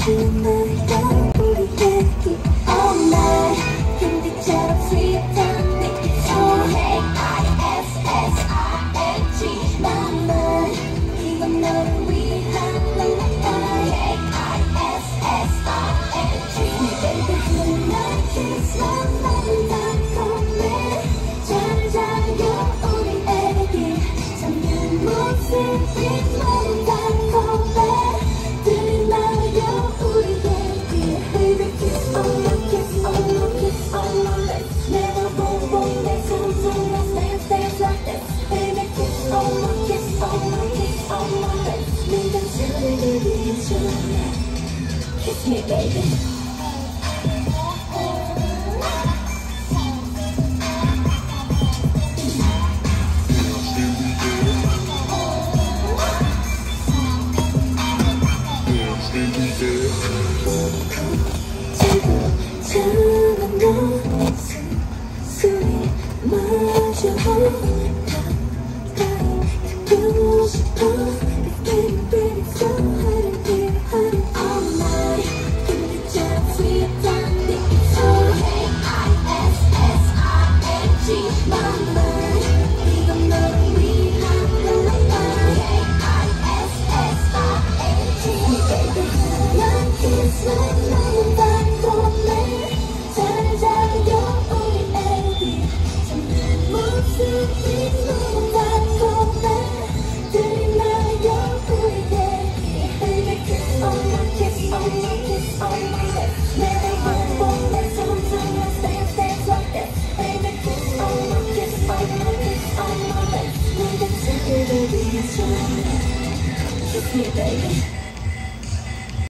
들나요 우리 얘기 all night 근데처럼 sweet한 네 소해 ISSING 맘만 이건 너를 위한 노래 ISSING baby tonight kiss 맘만 달콤해 잘 자요 우리 애기 잠든 모습이 너무 달콤해 들리나요 우리 얘기 baby kiss on my kiss on my kiss on my lips never boom boom 내 손속에 dance dance like this baby kiss on my kiss on my kiss on my lips 네가 저를 위해줘 kiss me baby 지금 너 숨소리 마저 가까이 듣고 싶어 Baby baby so hard to hear all night 근데처럼 sweet한 네 소리 ISSING 맘만 이건 너를 위한 노래 ISSING baby 난 kiss like 너무 달콤해 잘 자요 우리 애기 잠든 모습이 너무 달콤해 들리나요 우리 얘기 baby kiss on my kiss on my kiss on my lips 내가 보고 내 손속에 dance dance like this baby kiss on my kiss on my kiss on my lips 네가 저를 위해줘 kiss me baby